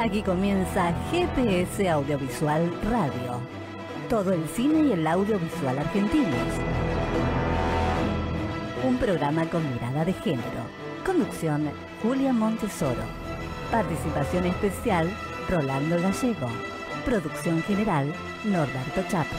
Aquí comienza GPS Audiovisual Radio. Todo el cine y el audiovisual argentinos. Un programa con mirada de género. Conducción, Julia Montesoro. Participación especial, Rolando Gallego. Producción general, Norberto Chapo.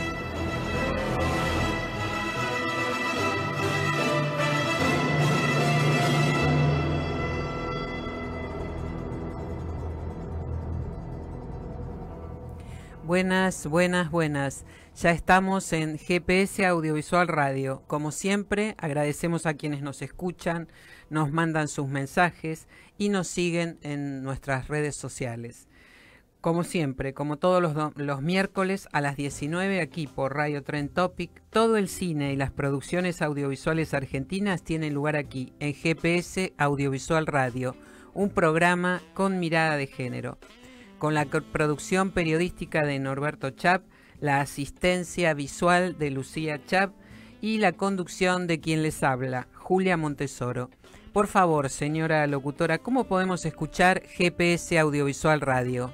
Buenas. Ya estamos en GPS Audiovisual Radio. Como siempre, agradecemos a quienes nos escuchan, nos mandan sus mensajes y nos siguen en nuestras redes sociales. Como siempre, como todos los miércoles a las 19 aquí por Radio Trend Topic, todo el cine y las producciones audiovisuales argentinas tienen lugar aquí en GPS Audiovisual Radio, un programa con mirada de género. Con la producción periodística de Norberto Chap, la asistencia visual de Lucía Chap y la conducción de quien les habla, Julia Montesoro. Por favor, señora locutora, ¿cómo podemos escuchar GPS Audiovisual Radio?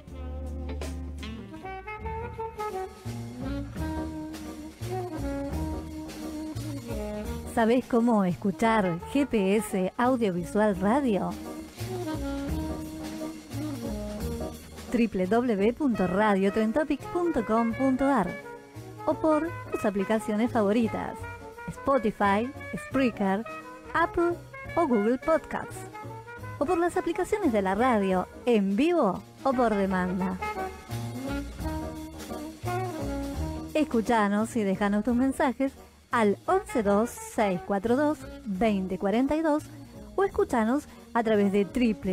¿Sabés cómo escuchar GPS Audiovisual Radio? www.radiotrentopic.com.ar o por tus aplicaciones favoritas, Spotify, Spreaker, Apple o Google Podcasts, o por las aplicaciones de la radio, en vivo o por demanda. Escuchanos y déjanos tus mensajes al 112-642-2042 o escuchanos a través de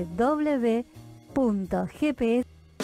www.gps.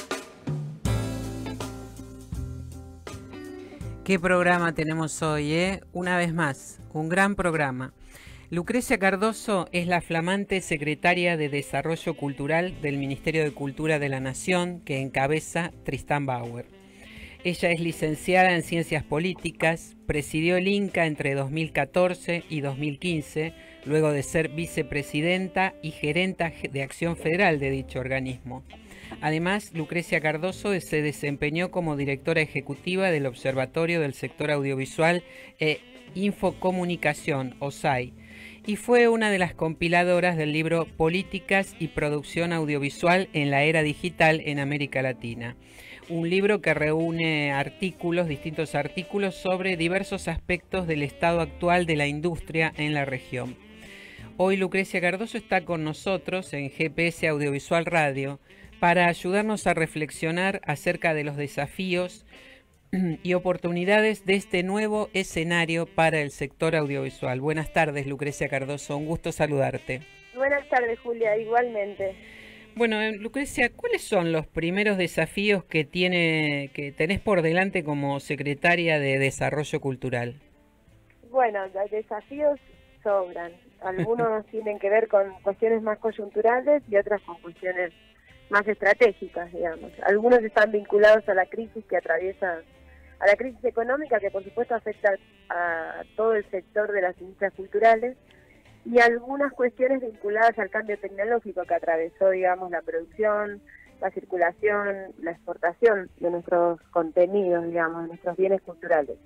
¿Qué programa tenemos hoy, Una vez más, un gran programa. Lucrecia Cardoso es la flamante secretaria de Desarrollo Cultural del Ministerio de Cultura de la Nación que encabeza Tristán Bauer. Ella es licenciada en Ciencias Políticas, presidió el INCA entre 2014 y 2015, luego de ser vicepresidenta y gerenta de Acción Federal de dicho organismo. Además, Lucrecia Cardoso se desempeñó como directora ejecutiva del Observatorio del Sector Audiovisual e Infocomunicación, OSAI, y fue una de las compiladoras del libro Políticas y Producción Audiovisual en la Era Digital en América Latina, un libro que reúne distintos artículos sobre diversos aspectos del estado actual de la industria en la región. Hoy Lucrecia Cardoso está con nosotros en GPS Audiovisual Radio para ayudarnos a reflexionar acerca de los desafíos y oportunidades de este nuevo escenario para el sector audiovisual. Buenas tardes, Lucrecia Cardoso, un gusto saludarte. Buenas tardes, Julia, igualmente. Bueno, Lucrecia, ¿cuáles son los primeros desafíos que tenés por delante como secretaria de Desarrollo Cultural? Bueno, los desafíos sobran. Algunos tienen que ver con cuestiones más coyunturales y otras con cuestiones más estratégicas, digamos. Algunos están vinculados a la crisis a la crisis económica que por supuesto afecta a todo el sector de las industrias culturales, y algunas cuestiones vinculadas al cambio tecnológico que atravesó, digamos, la producción, la circulación, la exportación de nuestros contenidos, digamos, de nuestros bienes culturales.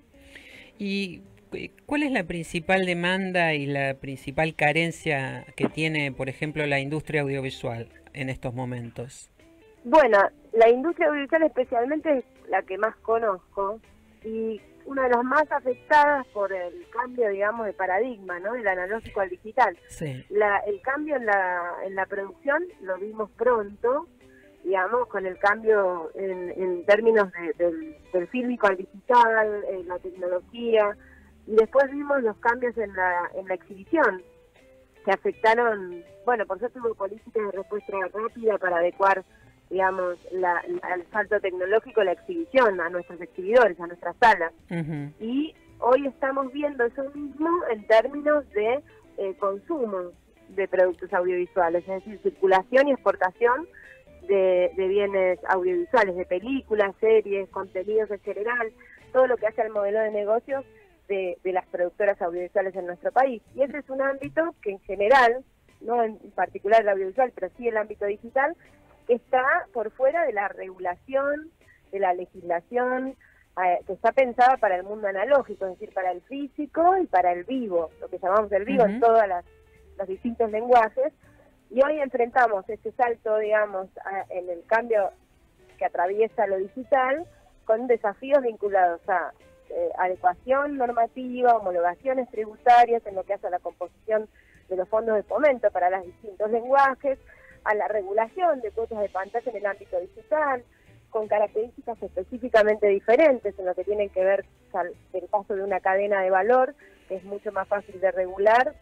¿Y cuál es la principal demanda y la principal carencia que tiene, por ejemplo, la industria audiovisual en estos momentos? Bueno, la industria audiovisual especialmente es la que más conozco y una de las más afectadas por el cambio, digamos, de paradigma, ¿no? Del analógico al digital. Sí. El cambio en la producción lo vimos pronto, digamos, con el cambio en términos del fílmico al digital, en la tecnología, y después vimos los cambios en la exhibición, que afectaron, bueno, por suerte hubo políticas de respuesta rápida para adecuar, digamos, al salto tecnológico, la exhibición, a nuestros exhibidores, a nuestras salas. Uh-huh. Y hoy estamos viendo eso mismo en términos de consumo de productos audiovisuales, es decir, circulación y exportación de bienes audiovisuales, de películas, series, contenidos en general, todo lo que hace al modelo de negocios de las productoras audiovisuales en nuestro país. Y ese es un ámbito que en general, no en particular el audiovisual, pero sí el ámbito digital, que está por fuera de la regulación, de la legislación, que está pensada para el mundo analógico, es decir, para el físico y para el vivo, lo que llamamos el vivo en todos los distintos lenguajes. Y hoy enfrentamos este salto, digamos, en el cambio que atraviesa lo digital, con desafíos vinculados a adecuación normativa, homologaciones tributarias en lo que hace a la composición de los fondos de fomento para los distintos lenguajes, a la regulación de cuotas de pantalla en el ámbito digital, con características específicamente diferentes en lo que tienen que ver con el caso de una cadena de valor, que es mucho más fácil de regular,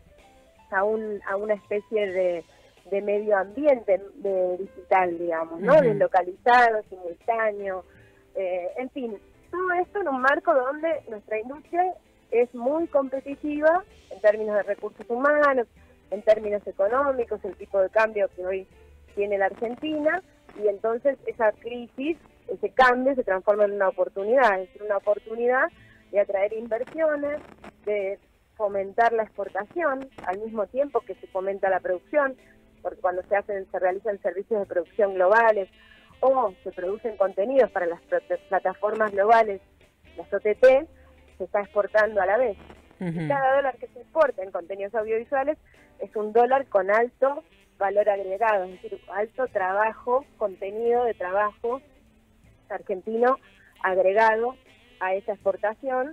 a una especie de medio ambiente digital, digamos, ¿no? Deslocalizado, simultáneo, en fin, todo esto en un marco donde nuestra industria es muy competitiva en términos de recursos humanos, en términos económicos, el tipo de cambio que hoy tiene la Argentina, y entonces esa crisis, ese cambio se transforma en una oportunidad, es decir, una oportunidad de atraer inversiones, de fomentar la exportación, al mismo tiempo que se fomenta la producción, porque cuando se realizan servicios de producción globales o se producen contenidos para las plataformas globales, las OTT, se está exportando a la vez. Y cada dólar que se exporta en contenidos audiovisuales es un dólar con alto valor agregado, es decir, alto trabajo, contenido de trabajo argentino agregado a esa exportación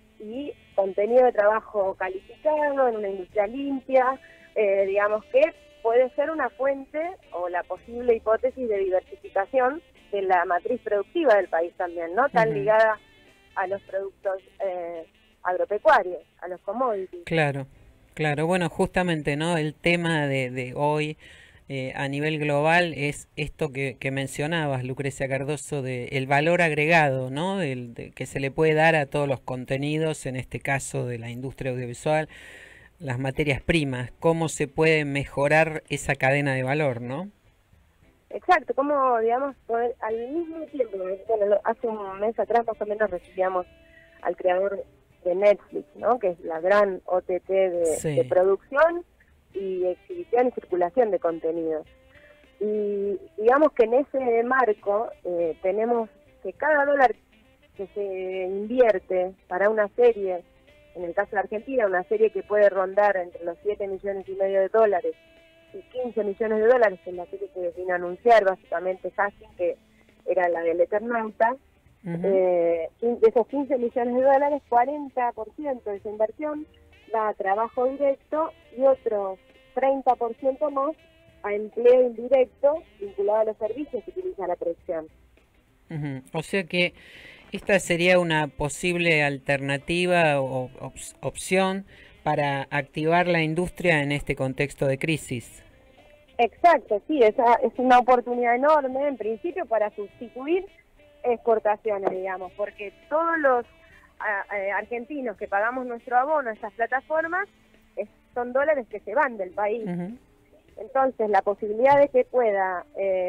y contenido de trabajo calificado en una industria limpia, digamos que puede ser una fuente o la posible hipótesis de diversificación de la matriz productiva del país también, ¿no? Tan ligada a los productos agropecuarios, a los commodities. Claro, claro. Bueno, justamente, ¿no? El tema de hoy a nivel global es esto que mencionabas, Lucrecia Cardoso, de el valor agregado, ¿no? Que se le puede dar a todos los contenidos, en este caso de la industria audiovisual, las materias primas, cómo se puede mejorar esa cadena de valor, ¿no? Exacto, como, digamos, poder, al mismo tiempo, bueno, hace un mes atrás más o menos recibíamos al creador de Netflix, ¿no? Que es la gran OTT de producción y exhibición y circulación de contenidos. Y digamos que en ese marco tenemos que cada dólar que se invierte para una serie, en el caso de Argentina, una serie que puede rondar entre los 7,5 millones de dólares y 15 millones de dólares, en la serie que vino a anunciar básicamente Casting, que era la del Eternauta, de esos 15 millones de dólares, 40% de esa inversión va a trabajo directo y otro 30% más a empleo indirecto vinculado a los servicios que utiliza la producción. O sea que esta sería una posible alternativa o opción para activar la industria en este contexto de crisis. Exacto, sí, esa es una oportunidad enorme, en principio, para sustituir exportaciones, digamos, porque todos los argentinos que pagamos nuestro abono a estas plataformas son dólares que se van del país. Entonces, la posibilidad de que pueda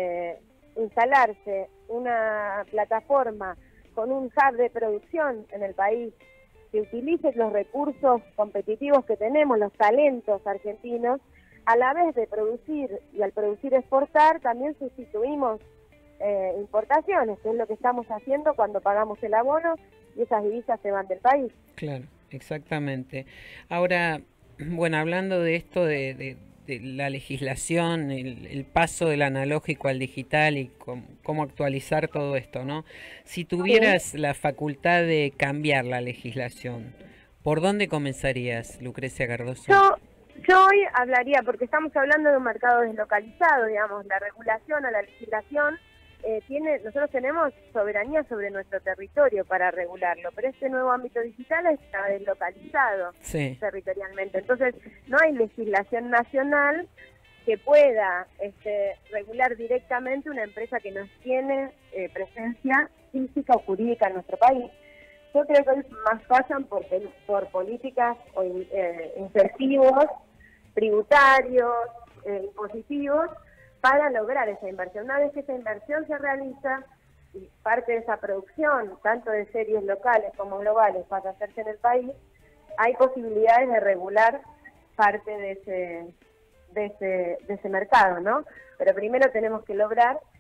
instalarse una plataforma con un hub de producción en el país que utilice los recursos competitivos que tenemos, los talentos argentinos, a la vez de producir y al producir exportar, también sustituimos importaciones, que es lo que estamos haciendo cuando pagamos el abono y esas divisas se van del país. Claro, exactamente. Ahora, bueno, hablando de esto de la legislación, el paso del analógico al digital y cómo actualizar todo esto, ¿no? Si tuvieras la facultad de cambiar la legislación, ¿por dónde comenzarías, Lucrecia Cardoso? Yo hoy hablaría, porque estamos hablando de un mercado deslocalizado, digamos, la regulación o la legislación nosotros tenemos soberanía sobre nuestro territorio para regularlo, pero este nuevo ámbito digital está deslocalizado territorialmente. Entonces, no hay legislación nacional que pueda regular directamente una empresa que no tiene presencia física o jurídica en nuestro país. Yo creo que más pasan por políticas o incentivos tributarios, impositivos, para lograr esa inversión. Una vez que esa inversión se realiza y parte de esa producción, tanto de series locales como globales, pasa a hacerse en el país, hay posibilidades de regular parte de ese mercado, ¿no? Pero primero tenemos que lograr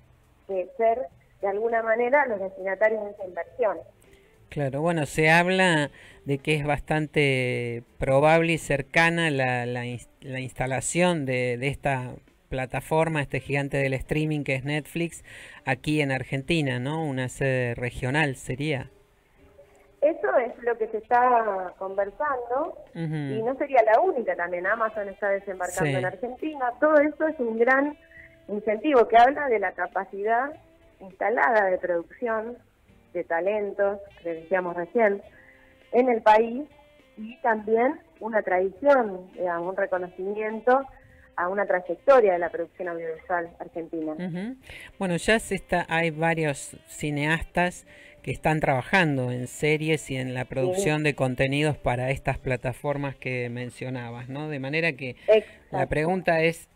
que ser de alguna manera los destinatarios de esa inversión. Claro, bueno, se habla de que es bastante probable y cercana la instalación de esta plataforma, este gigante del streaming que es Netflix, aquí en Argentina, ¿no? Una sede regional sería. Eso es lo que se está conversando, y no sería la única también. Amazon está desembarcando en Argentina. Todo esto es un gran incentivo que habla de la capacidad instalada de producción de talentos, que decíamos recién, en el país, y también una tradición, digamos, un reconocimiento a una trayectoria de la producción audiovisual argentina. Bueno, ya hay varios cineastas que están trabajando en series y en la producción de contenidos para estas plataformas que mencionabas, ¿no? De manera que la pregunta es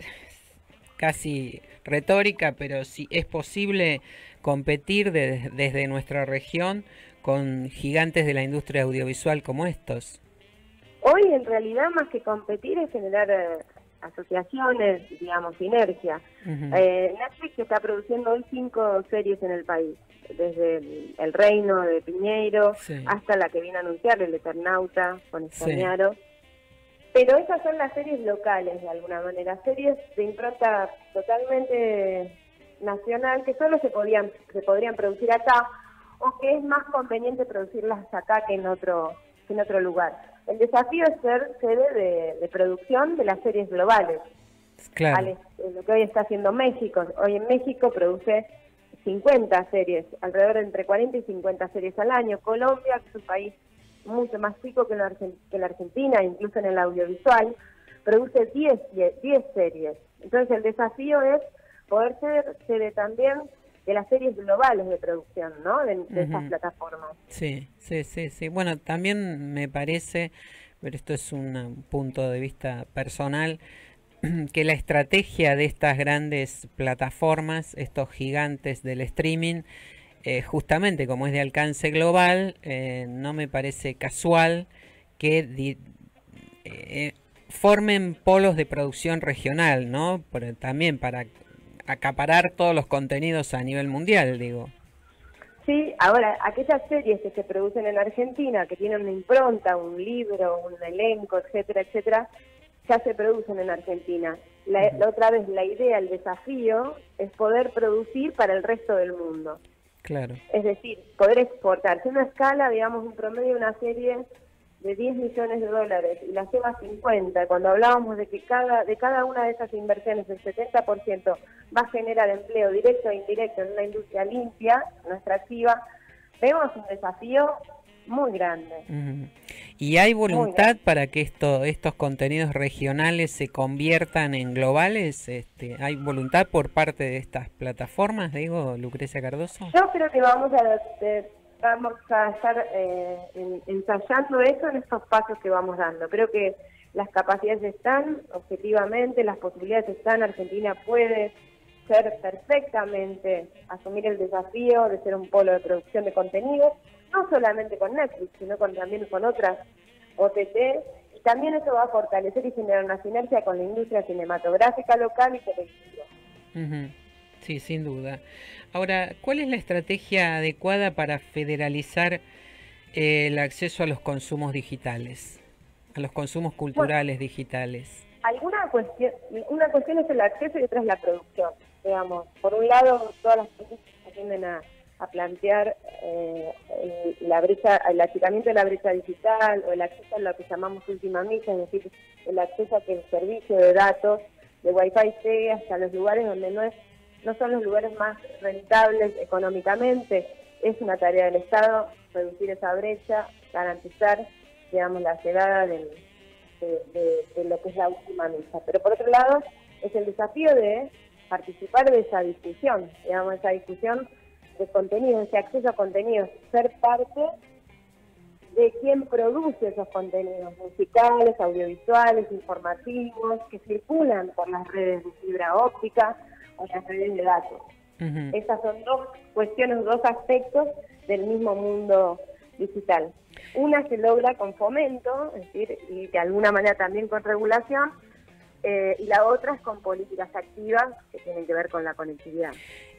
casi retórica, pero si es posible competir desde nuestra región con gigantes de la industria audiovisual como estos. Hoy en realidad más que competir es generar asociaciones, digamos, sinergia. Netflix está produciendo hoy 5 series en el país, desde El Reino de Piñeiro hasta la que viene a anunciar, El Eternauta con Españaro. Pero esas son las series locales, de alguna manera, series de impronta totalmente nacional que solo se podrían producir acá, o que es más conveniente producirlas acá que en otro lugar. El desafío es ser sede de producción de las series globales. Claro. Lo que hoy está haciendo México. Hoy en México produce 50 series, alrededor de entre 40 y 50 series al año. Colombia, que es un país mucho más chico que la Argentina, incluso en el audiovisual, produce 10 series. Entonces el desafío es poder ser sede también de las series globales de producción, ¿no? De estas plataformas. Sí. Bueno, también me parece, pero esto es un punto de vista personal, que la estrategia de estas grandes plataformas, estos gigantes del streaming, justamente como es de alcance global, no me parece casual que formen polos de producción regional, ¿no? También para acaparar todos los contenidos a nivel mundial, digo. Sí, ahora, aquellas series que se producen en Argentina, que tienen una impronta, un libro, un elenco, etcétera, etcétera, ya se producen en Argentina. La otra vez, la idea, el desafío, es poder producir para el resto del mundo. Claro. Es decir, poder exportar. Si una escala, digamos, un promedio de una serie de 10 millones de dólares y la lleva a 50, cuando hablábamos de que de cada una de esas inversiones el 70% va a generar empleo directo e indirecto en una industria limpia, no extractiva, vemos un desafío muy grande. ¿Y hay voluntad para que estos contenidos regionales se conviertan en globales? ¿Hay voluntad por parte de estas plataformas, digo, Lucrecia Cardoso? Yo creo que vamos a estar ensayando eso en estos pasos que vamos dando. Creo que las capacidades están, objetivamente, las posibilidades están. Argentina puede ser perfectamente, asumir el desafío de ser un polo de producción de contenidos, no solamente con Netflix, sino también con otras OTT, y también eso va a fortalecer y generar una sinergia con la industria cinematográfica local y televisiva. Sí, sin duda. Ahora, ¿cuál es la estrategia adecuada para federalizar el acceso a los consumos digitales, a los consumos culturales digitales? Una cuestión es el acceso y otra es la producción. Digamos, por un lado, todas las cosas tienden a plantear el achicamiento de la brecha digital o el acceso a lo que llamamos última milla, es decir, el acceso a que el servicio de datos de Wi-Fi llegue hasta los lugares donde no son los lugares más rentables económicamente. Es una tarea del Estado reducir esa brecha, garantizar, digamos, la llegada de lo que es la última milla. Pero por otro lado, es el desafío de participar de esa discusión, digamos, esa discusión de contenidos, ese acceso a contenidos, ser parte de quien produce esos contenidos musicales, audiovisuales, informativos, que circulan por las redes de fibra óptica o las redes de datos. Esas son dos cuestiones, dos aspectos del mismo mundo digital. Una se logra con fomento, es decir, y de alguna manera también con regulación, y la otra es con políticas activas que tienen que ver con la conectividad.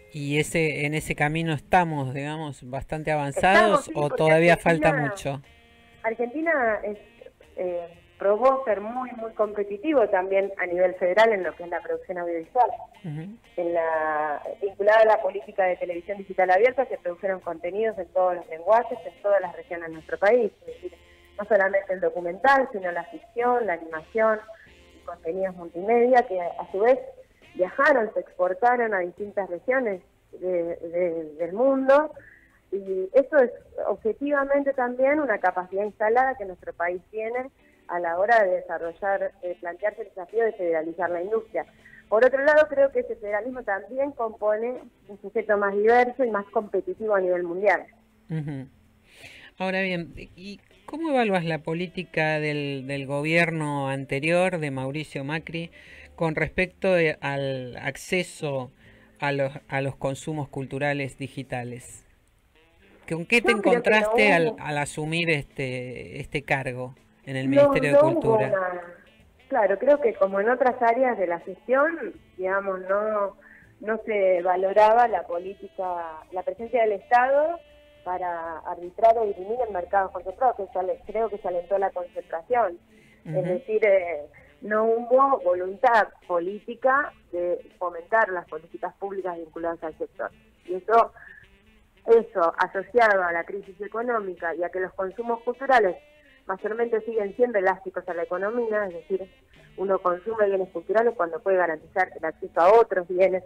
¿Y en ese camino estamos, digamos, bastante avanzados Sí, o porque todavía falta mucho? Argentina probó ser muy, muy competitivo también a nivel federal en lo que es la producción audiovisual. Vinculada a la política de televisión digital abierta, se produjeron contenidos en todos los lenguajes, en todas las regiones de nuestro país. Es decir, no solamente el documental, sino la ficción, la animación, y contenidos multimedia, que a su vez viajaron, se exportaron a distintas regiones del mundo. Y eso es objetivamente también una capacidad instalada que nuestro país tiene a la hora de desarrollar, plantearse el desafío de federalizar la industria. Por otro lado, creo que ese federalismo también compone un sujeto más diverso y más competitivo a nivel mundial. Ahora bien, ¿y cómo evalúas la política del gobierno anterior de Mauricio Macri con respecto al acceso a los consumos culturales digitales? ¿Con qué te encontraste al asumir este cargo en el Ministerio de Cultura? Claro, creo que como en otras áreas de la gestión, digamos, no se valoraba la política, la presencia del Estado para arbitrar o dirimir el mercado concentrado, que creo que se alentó la concentración. Es decir, no hubo voluntad política de fomentar las políticas públicas vinculadas al sector. Y eso asociado a la crisis económica y a que los consumos culturales mayormente siguen siendo elásticos a la economía, es decir, uno consume bienes culturales cuando puede garantizar el acceso a otros bienes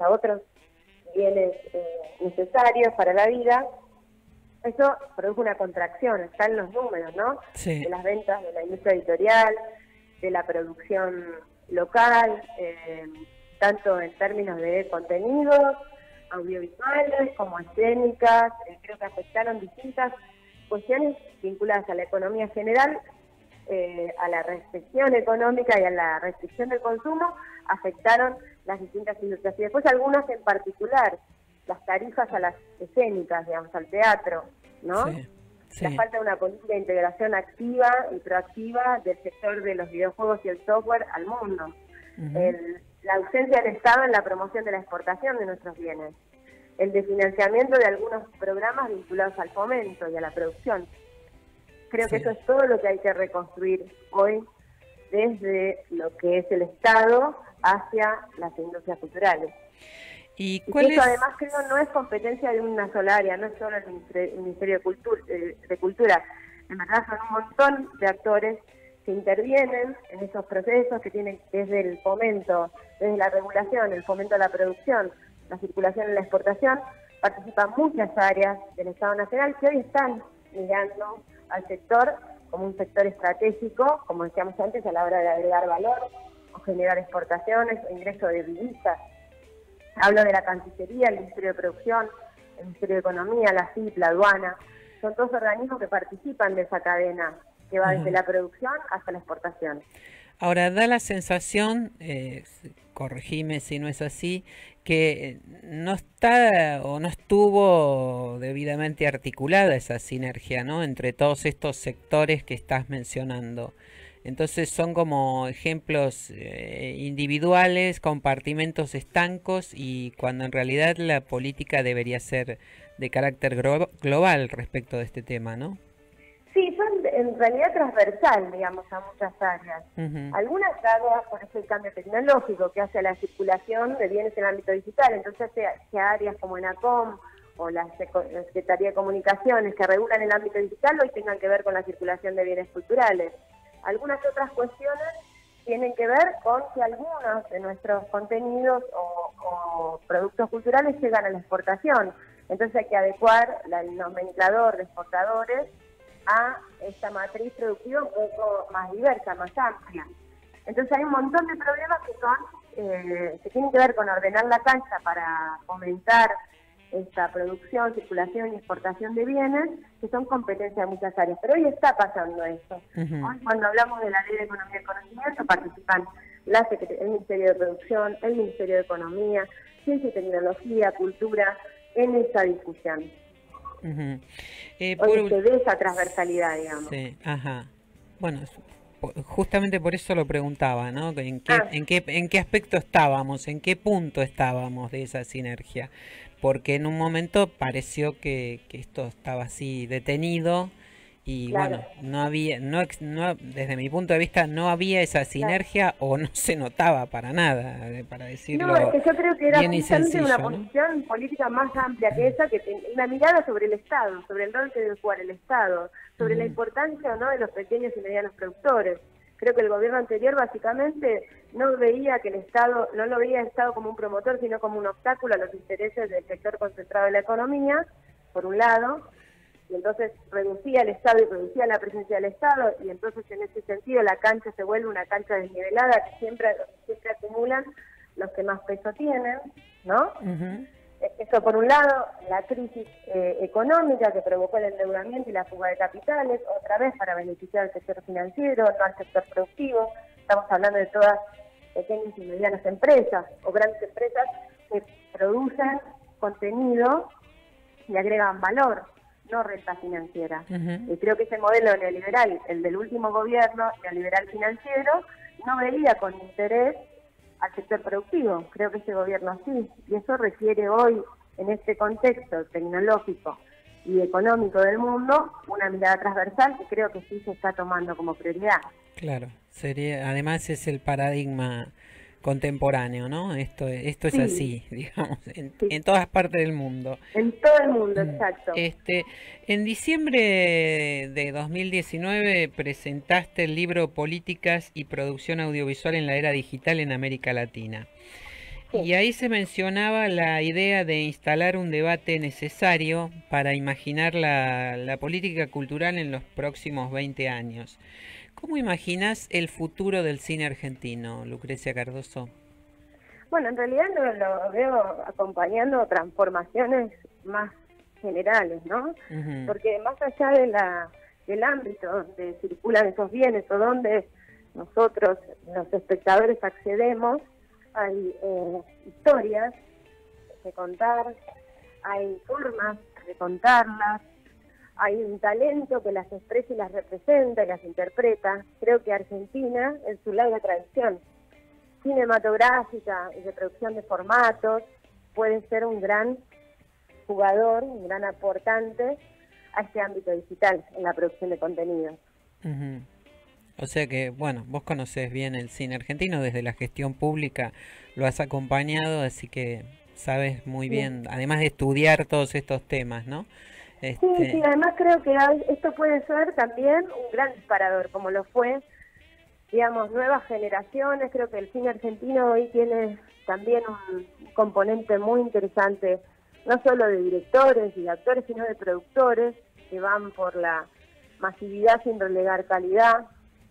necesarios para la vida. Eso produce una contracción, está en los números, ¿no? Sí. De las ventas de la industria editorial, de la producción local, tanto en términos de contenidos audiovisuales como escénicas. Creo que afectaron distintas cuestiones vinculadas a la economía general, a la recesión económica y a la restricción del consumo, afectaron las distintas industrias. Y después algunas en particular, las tarifas a las escénicas, digamos, al teatro, ¿no? Sí, sí. La falta de una política de integración activa y proactiva del sector de los videojuegos y el software al mundo. La ausencia del Estado en la promoción de la exportación de nuestros bienes. El desfinanciamiento de algunos programas vinculados al fomento y a la producción. Creo que eso es todo lo que hay que reconstruir hoy desde lo que es el Estado hacia las industrias culturales. Y eso además creo no es competencia de una sola área, no es solo el Ministerio de Cultura. En verdad son un montón de actores que intervienen en esos procesos que tienen desde el fomento, desde la regulación, el fomento a la producción, la circulación y la exportación. Participan muchas áreas del Estado Nacional que hoy están mirando al sector como un sector estratégico, como decíamos antes, a la hora de agregar valor o generar exportaciones o ingreso de divisas. Hablo de la Cancillería, el Ministerio de Producción, el Ministerio de Economía, la CIP, la aduana. Son todos organismos que participan de esa cadena que va desde la producción hasta la exportación. Ahora, da la sensación, corregime si no es así, que no está o no estuvo debidamente articulada esa sinergia, ¿no?, entre todos estos sectores que estás mencionando. Entonces son como ejemplos individuales, compartimentos estancos, y cuando en realidad la política debería ser de carácter global respecto de este tema, ¿no? Sí, son en realidad transversal, digamos, a muchas áreas. Algunas áreas, por ejemplo, el cambio tecnológico que hace a la circulación de bienes en el ámbito digital, entonces hace áreas como ENACOM o la Secretaría de Comunicaciones que regulan el ámbito digital hoy tengan que ver con la circulación de bienes culturales. Algunas otras cuestiones tienen que ver con que algunos de nuestros contenidos o productos culturales llegan a la exportación. Entonces hay que adecuar el nomenclador de exportadores a esta matriz productiva un poco más diversa, más amplia. Entonces hay un montón de problemas que tienen que ver con ordenar la cancha para fomentar esta producción, circulación y exportación de bienes, que son competencia de muchas áreas. Pero hoy está pasando eso. Hoy, cuando hablamos de la Ley de Economía y Conocimiento, participan el Ministerio de Producción, el Ministerio de Economía, Ciencia y Tecnología, Cultura, en esa discusión. Hoy se ve esa transversalidad, digamos. Sí, bueno, justamente por eso lo preguntaba, ¿no? ¿En qué aspecto estábamos? ¿En qué punto estábamos de esa sinergia? porque en un momento pareció que esto estaba así detenido y Claro. bueno, no había, desde mi punto de vista no había esa Claro. sinergia o no se notaba para nada, para No, es decirlo que yo creo que era bien y justamente una sencillo, ¿no? posición política más amplia que esa, una mirada sobre el Estado, sobre el rol que debe jugar el Estado, sobre la Ujú. importancia o no de los pequeños y medianos productores. Creo que el gobierno anterior básicamente no veía que el Estado, no lo veía el Estado como un promotor, sino como un obstáculo a los intereses del sector concentrado de la economía, por un lado, y entonces reducía el Estado y reducía la presencia del Estado, y entonces en ese sentido la cancha se vuelve una cancha desnivelada que siempre acumulan los que más peso tienen, ¿no? Ujú. Eso por un lado, la crisis económica que provocó el endeudamiento y la fuga de capitales, otra vez para beneficiar al sector financiero, no al sector productivo. Estamos hablando de todas pequeñas y medianas empresas o grandes empresas que producen contenido y agregan valor, no renta financiera. Ujú. Y creo que ese modelo neoliberal, el del último gobierno neoliberal financiero, no veía con interés al sector productivo. Creo que este gobierno sí, y eso requiere hoy, en este contexto tecnológico y económico del mundo, una mirada transversal que creo que sí se está tomando como prioridad. Claro, además es el paradigma contemporáneo, ¿no? Esto es Sí, así, digamos, sí, en todas partes del mundo. en todo el mundo, exacto. En diciembre de 2019 presentaste el libro Políticas y Producción Audiovisual en la Era Digital en América Latina. Sí. Y ahí se mencionaba la idea de instalar un debate necesario para imaginar la política cultural en los próximos 20 años. ¿Cómo imaginas el futuro del cine argentino, Lucrecia Cardoso? Bueno, en realidad lo veo acompañando transformaciones más generales, ¿no? Ujú. Porque más allá del ámbito donde circulan esos bienes o donde nosotros, los espectadores, accedemos, hay historias que contar, hay formas de contarlas, hay un talento que las expresa y las representa y las interpreta. Creo que Argentina, en su larga tradición cinematográfica y de producción de formatos, puede ser un gran jugador, un gran aportante a este ámbito digital en la producción de contenidos. Ujú. O sea que, bueno, vos conocés bien el cine argentino desde la gestión pública, lo has acompañado, así que sabes muy Sí. bien, además de estudiar todos estos temas, ¿no? Sí, además creo que esto puede ser también un gran disparador, como lo fue, digamos, nuevas generaciones. Creo que el cine argentino hoy tiene también un componente muy interesante, no solo de directores y de actores, sino de productores que van por la masividad sin relegar calidad,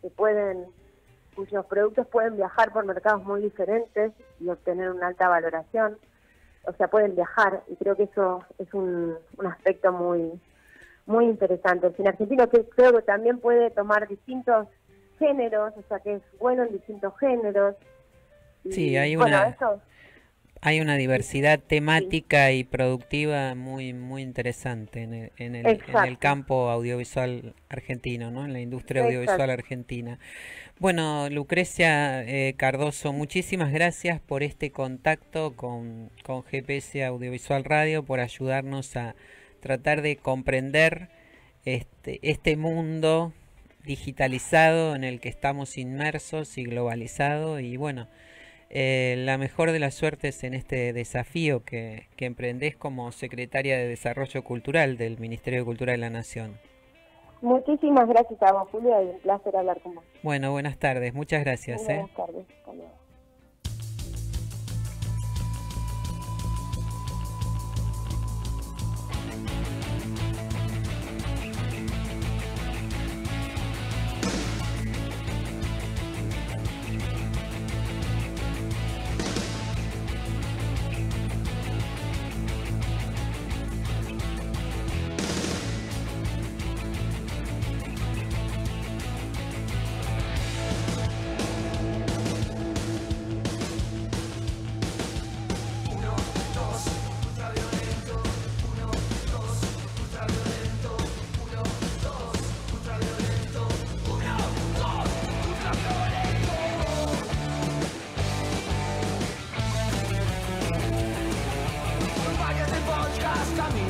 cuyos productos pueden viajar por mercados muy diferentes y obtener una alta valoración. O sea, pueden viajar, y creo que eso es un aspecto muy muy interesante. El cine argentino que creo que también puede tomar distintos géneros, o sea, que es bueno en distintos géneros. Sí, Y, bueno, eso, hay una diversidad sí, temática y productiva muy interesante en el exacto, campo audiovisual argentino, ¿no? En la industria audiovisual exacto. argentina. Bueno, Lucrecia Cardoso, muchísimas gracias por este contacto con GPS Audiovisual Radio, por ayudarnos a tratar de comprender este mundo digitalizado en el que estamos inmersos y globalizado. Y bueno, la mejor de las suertes en este desafío que emprendés como secretaria de Desarrollo Cultural del Ministerio de Cultura de la Nación. Muchísimas gracias a vos, Julia, y un placer hablar con vos. Bueno, buenas tardes, muchas gracias. Buenas tardes. Hasta luego.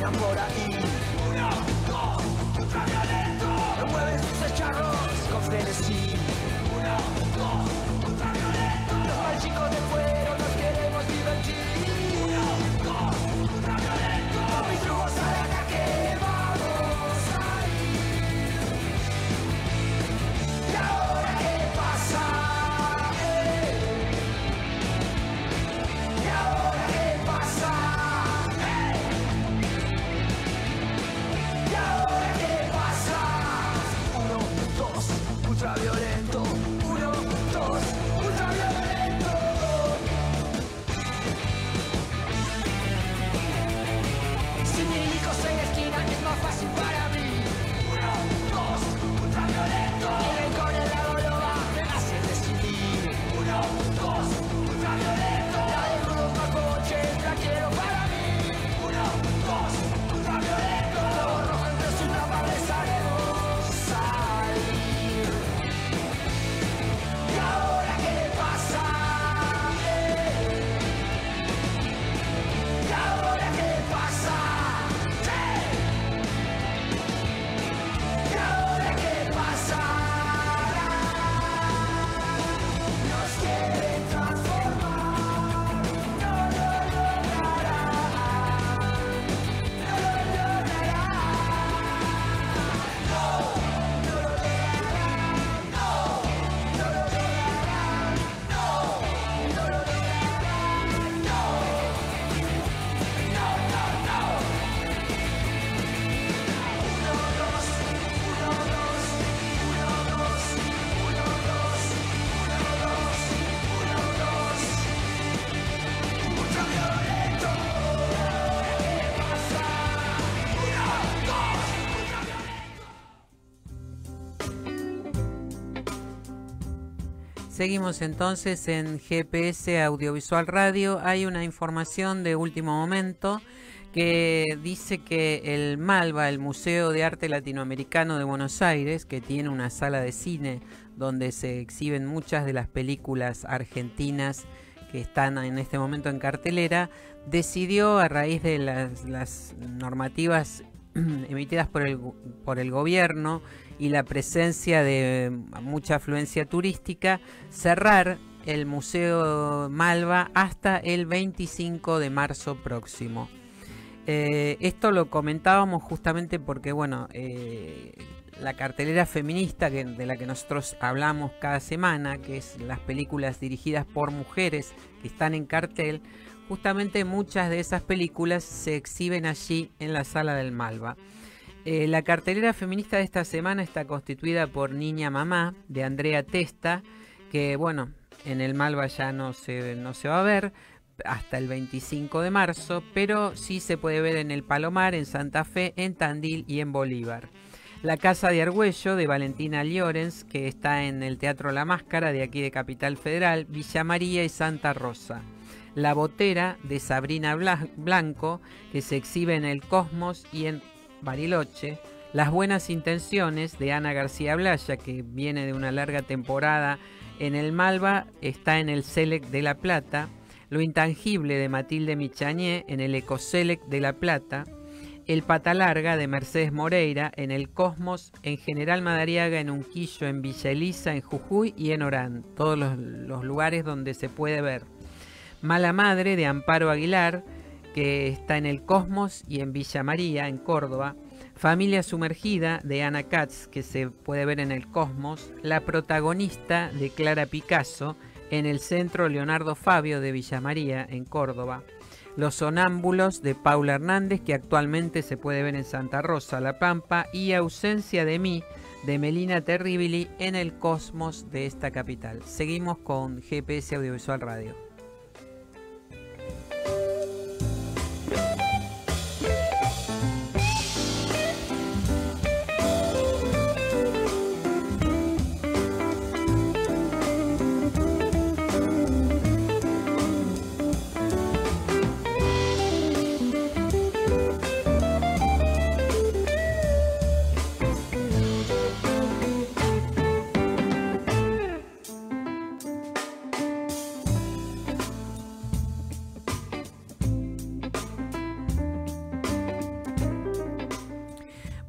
caminan por ahí. 1, 2, ultraviolento. Mueven sus charros con frenesí. 1, 2, ultraviolento. Los mal chicos de fuero nos queremos divertir. 1, 2, ultraviolento. Con mis flujos a la calle vamos a ir. ¿Y ahora qué pasa? ¿Y ahora qué pasa? ¿Y ahora qué pasa? 1, 2, ultraviolento. 1, 2, ultraviolento. Sin milicos en la esquina es más fácil para mí. 1, 2, ultraviolento. El rencor en la loba me hace decidir. 1, 2, ultraviolento. La de rudos más coches la quiero para mí. 1, 2, ultraviolento. Lobo rojo entre sus lámparas haremos salir. ¿Y ahora qué pasa? ¿Y ahora qué pasa? ¿Y ahora qué pasa? Nos quieren transformar, no lo lograrán, no lo lograrán, no, no lo lograrán, no, no lo lograrán, no, no lo lograrán, no, no, no, no. 1, 2, 1, 2, 1, 2, 1, 2, 1, 2, 1, 2. Ultraviolento. ¿Qué pasa? 1, 2. Seguimos entonces en GPS Audiovisual Radio. Hay una información de último momento que dice que el Malva, el Museo de Arte Latinoamericano de Buenos Aires, que tiene una sala de cine donde se exhiben muchas de las películas argentinas que están en este momento en cartelera, decidió, a raíz de las normativas emitidas por el gobierno y la presencia de mucha afluencia turística, cerrar el Museo Malva hasta el 25 de marzo próximo. Esto lo comentábamos justamente porque, bueno, la cartelera feminista de la que nosotros hablamos cada semana, que es las películas dirigidas por mujeres que están en cartel, justamente muchas de esas películas se exhiben allí en la sala del Malva. La cartelera feminista de esta semana está constituida por Niña Mamá, de Andrea Testa, que, bueno, en el Malva ya no se va a ver hasta el 25 de marzo, pero sí se puede ver en el Palomar, en Santa Fe, en Tandil y en Bolívar. La Casa de Argüello, de Valentina Llorens, que está en el Teatro La Máscara, de aquí de Capital Federal, Villa María y Santa Rosa. La Botera, de Sabrina Blanco, que se exhibe en el Cosmos y en Bariloche. Las Buenas Intenciones, de Ana García Blaya, que viene de una larga temporada en el Malva, está en el Selec de La Plata. Lo Intangible, de Matilde Michañé, en el Ecoselec de La Plata. El Pata Larga, de Mercedes Moreira, en el Cosmos, en General Madariaga, en Unquillo, en Villa Elisa, en Jujuy y en Orán. Todos los lugares donde se puede ver. Mala Madre, de Amparo Aguilar, que está en el Cosmos y en Villa María, en Córdoba. Familia Sumergida, de Ana Katz, que se puede ver en el Cosmos. La Protagonista, de Clara Picasso, en el Centro Leonardo Fabio de Villa María, en Córdoba. Los Sonámbulos, de Paula Hernández, que actualmente se puede ver en Santa Rosa, La Pampa. Y Ausencia de mí, de Melina Terribili, en el Cosmos de esta capital. Seguimos con GPS Audiovisual Radio.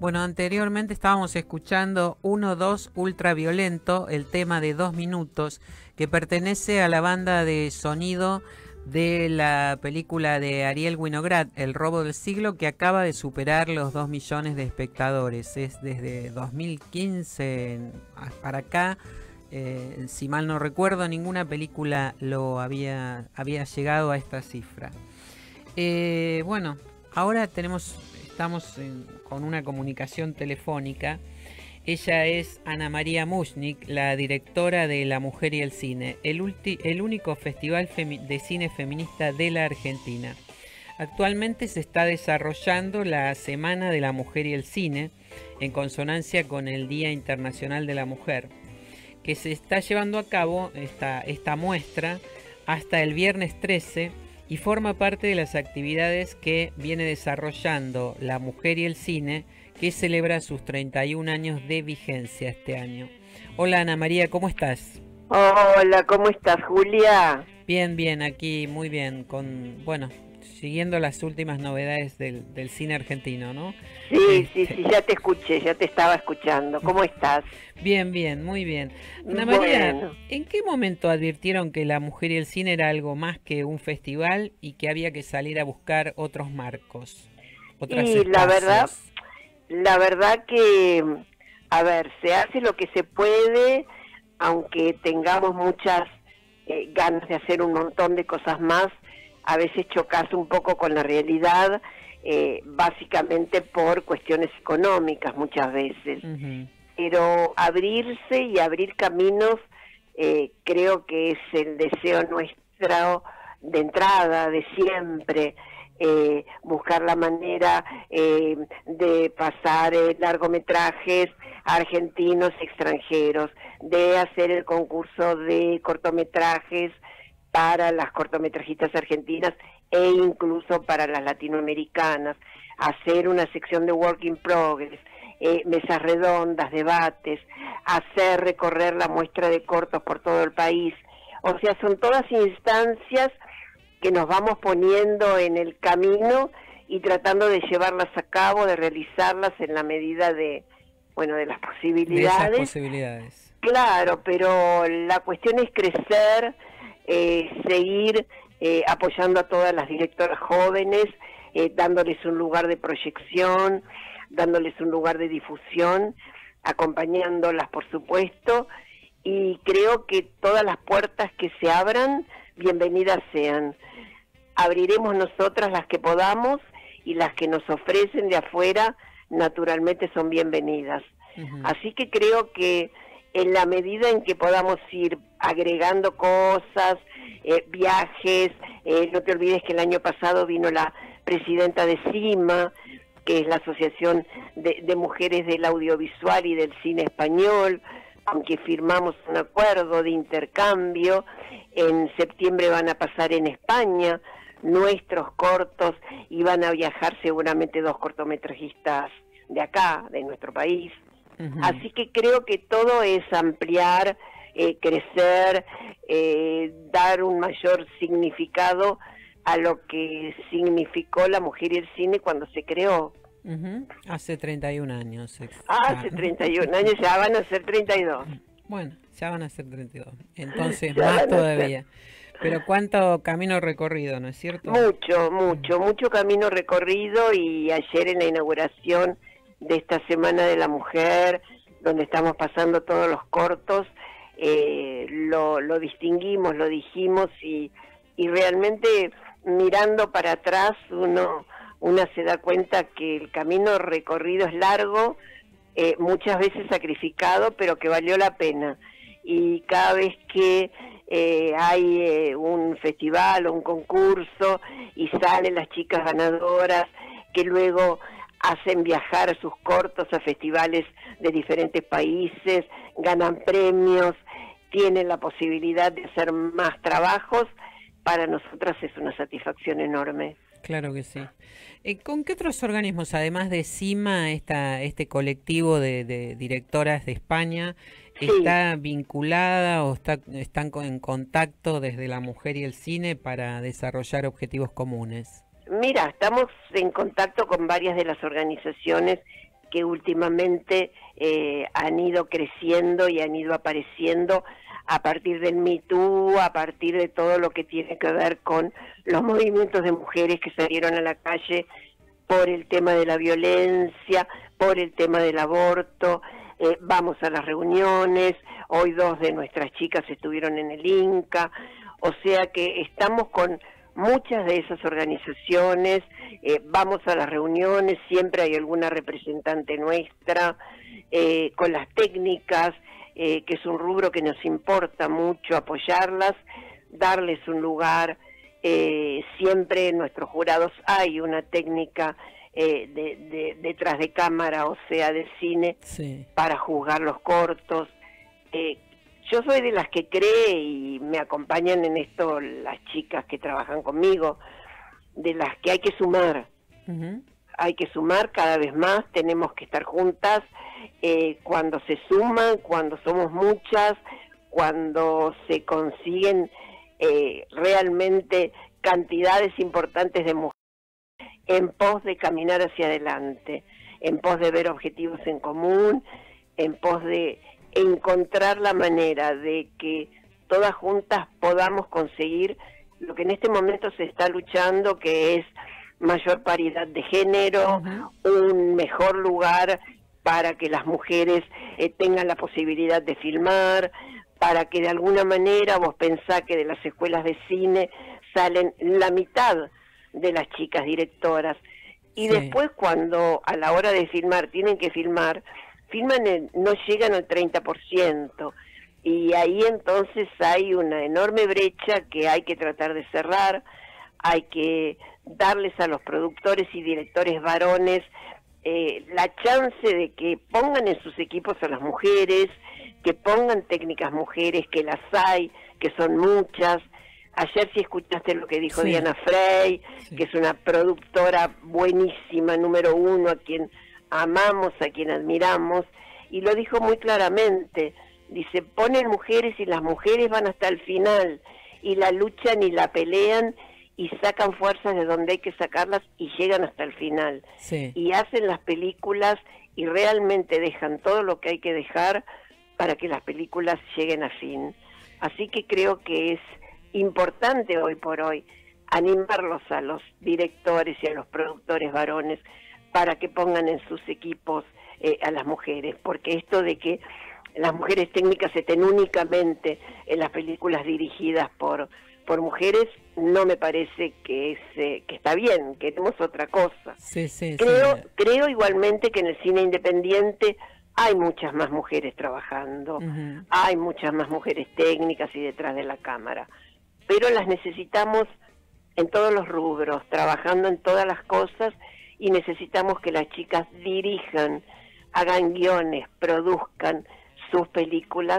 Bueno, anteriormente estábamos escuchando 1-2 Ultraviolento, el tema de 2 minutos, que pertenece a la banda de sonido de la película de Ariel Winograd, El robo del siglo, que acaba de superar los 2 millones de espectadores. Es desde 2015 para acá, si mal no recuerdo, ninguna película lo había llegado a esta cifra. Bueno, ahora estamos con una comunicación telefónica. Ella es Ana María Mushnik, la directora de La Mujer y el Cine, el único festival de cine feminista de la Argentina. Actualmente se está desarrollando la Semana de la Mujer y el Cine, en consonancia con el Día Internacional de la Mujer, que se está llevando a cabo esta muestra hasta el viernes 13 y forma parte de las actividades que viene desarrollando La Mujer y el Cine, que celebra sus 31 años de vigencia este año. Hola Ana María, ¿cómo estás? Hola, ¿cómo estás, Julia? Bien, aquí muy bien, siguiendo las últimas novedades del cine argentino, ¿no? Sí, ya te escuché, ya te estaba escuchando. ¿Cómo estás? Bien, muy bien. Ana María, Bueno. ¿En qué momento advirtieron que La Mujer y el Cine era algo más que un festival y que había que salir a buscar otros marcos, otros Y espacios? la verdad que, a ver, se hace lo que se puede, aunque tengamos muchas ganas de hacer un montón de cosas más. A veces chocas un poco con la realidad, básicamente por cuestiones económicas muchas veces. Ujú. Pero abrirse y abrir caminos creo que es el deseo nuestro de entrada, de siempre. Buscar la manera de pasar largometrajes argentinos extranjeros, de hacer el concurso de cortometrajes para las cortometrajistas argentinas e incluso para las latinoamericanas, hacer una sección de Work in Progress, mesas redondas, debates, hacer recorrer la muestra de cortos por todo el país. O sea, son todas instancias que nos vamos poniendo en el camino y tratando de llevarlas a cabo, de realizarlas en la medida de las posibilidades. De esas posibilidades. Claro, pero la cuestión es crecer, seguir apoyando a todas las directoras jóvenes, dándoles un lugar de proyección, dándoles un lugar de difusión, acompañándolas, por supuesto, y creo que todas las puertas que se abran, bienvenidas sean. Abriremos nosotras las que podamos y las que nos ofrecen de afuera, naturalmente son bienvenidas. Ujú. Así que creo que en la medida en que podamos ir agregando cosas, viajes, no te olvides que el año pasado vino la presidenta de CIMA, que es la Asociación de Mujeres del Audiovisual y del Cine Español, aunque firmamos un acuerdo de intercambio. En septiembre van a pasar en España nuestros cortos y van a viajar seguramente 2 cortometrajistas de acá, de nuestro país. Ujú. Así que creo que todo es ampliar, crecer, dar un mayor significado a lo que significó La Mujer y el Cine cuando se creó. Ujú. Hace 31 años. Hace 31 años, ya van a ser 32. Bueno, ya van a ser 32. Entonces, Ya más van a todavía. Pero cuánto camino recorrido, ¿no es cierto? Mucho camino recorrido, y ayer en la inauguración de esta Semana de la Mujer, donde estamos pasando todos los cortos, lo distinguimos, lo dijimos, y realmente mirando para atrás una se da cuenta que el camino recorrido es largo, muchas veces sacrificado, pero que valió la pena. Y cada vez que hay un festival o un concurso y salen las chicas ganadoras que luego hacen viajar sus cortos a festivales de diferentes países, ganan premios, tienen la posibilidad de hacer más trabajos, para nosotras es una satisfacción enorme. Claro que sí. ¿Con qué otros organismos, además de CIMA, este colectivo de directoras de España, Sí. está vinculada o están en contacto desde La Mujer y el Cine para desarrollar objetivos comunes? Mira, estamos en contacto con varias de las organizaciones que últimamente han ido creciendo y han ido apareciendo a partir del Me Too, a partir de todo lo que tiene que ver con los movimientos de mujeres que salieron a la calle por el tema de la violencia, por el tema del aborto. Vamos a las reuniones, hoy 2 de nuestras chicas estuvieron en el Inca, o sea que estamos con muchas de esas organizaciones, vamos a las reuniones, siempre hay alguna representante nuestra, con las técnicas, que es un rubro que nos importa mucho apoyarlas, darles un lugar. Siempre en nuestros jurados hay una técnica detrás de cámara, o sea, de cine, Sí. para juzgar los cortos. Yo soy de las que cree, y me acompañan en esto las chicas que trabajan conmigo, de las que hay que sumar. Ujú. Hay que sumar cada vez más, tenemos que estar juntas, cuando se suman, cuando somos muchas, cuando se consiguen realmente cantidades importantes de mujeres en pos de caminar hacia adelante, en pos de ver objetivos en común, en pos de encontrar la manera de que todas juntas podamos conseguir lo que en este momento se está luchando, que es mayor paridad de género, un mejor lugar para que las mujeres tengan la posibilidad de filmar, para que de alguna manera vos pensás que de las escuelas de cine salen la mitad de las chicas directoras, y Sí. después cuando a la hora de filmar tienen que filman no llegan al 30%, y ahí entonces hay una enorme brecha que hay que tratar de cerrar. Hay que darles a los productores y directores varones la chance de que pongan en sus equipos a las mujeres, que pongan técnicas mujeres, que las hay, que son muchas. Ayer si escuchaste lo que dijo Sí. Diana Frey, Sí. que es una productora buenísima, número 1, a quien amamos, a quien admiramos, y lo dijo muy claramente. Dice, ponen mujeres y las mujeres van hasta el final, y la luchan y la pelean, y sacan fuerzas de donde hay que sacarlas y llegan hasta el final. Sí. Y hacen las películas y realmente dejan todo lo que hay que dejar para que las películas lleguen a fin. Así que creo que es importante hoy por hoy animarlos a los directores y a los productores varones para que pongan en sus equipos a las mujeres, porque esto de que las mujeres técnicas estén únicamente en las películas dirigidas por mujeres, no me parece que está bien. Queremos otra cosa. Sí, sí, Creo, sí. creo igualmente que en el cine independiente hay muchas más mujeres trabajando, Ujú. hay muchas más mujeres técnicas y detrás de la cámara, pero las necesitamos en todos los rubros, trabajando en todas las cosas, y necesitamos que las chicas dirijan, hagan guiones, produzcan sus películas,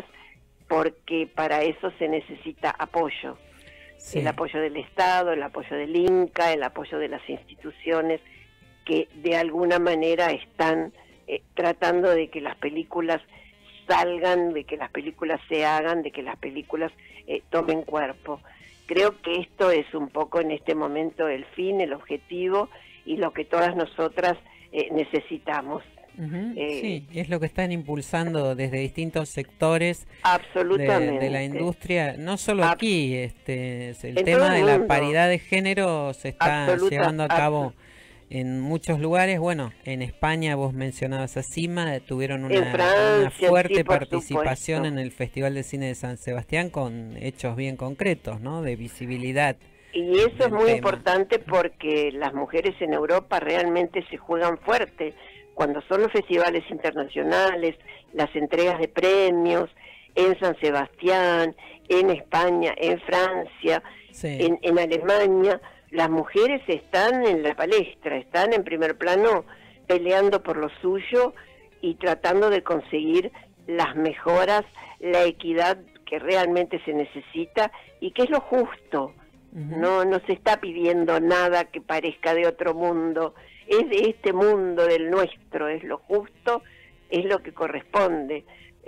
porque para eso se necesita apoyo. Sí. El apoyo del Estado, el apoyo del Inca, el apoyo de las instituciones que de alguna manera están tratando de que las películas salgan, de que las películas se hagan, de que las películas tomen cuerpo. Creo que esto es un poco en este momento el fin, el objetivo y lo que todas nosotras necesitamos. Ujú. Sí, es lo que están impulsando desde distintos sectores Absolutamente. de la industria, no solo aquí, el En tema todo de el la mundo. paridad de género se está llevando a cabo en muchos lugares. Bueno, en España vos mencionabas a CIMA, tuvieron En una Francia, fuerte sí, por participación supuesto. en el Festival de Cine de San Sebastián con hechos bien concretos, ¿no? De visibilidad. Y eso es del muy tema. importante porque las mujeres en Europa realmente se juegan fuerte. Cuando son los festivales internacionales, las entregas de premios, en San Sebastián, en España, en Francia, Sí. en Alemania, las mujeres están en la palestra, están en primer plano peleando por lo suyo y tratando de conseguir las mejoras, la equidad que realmente se necesita y que es lo justo. Ujú. No se está pidiendo nada que parezca de otro mundo, es de este mundo, del nuestro, es lo justo, es lo que corresponde.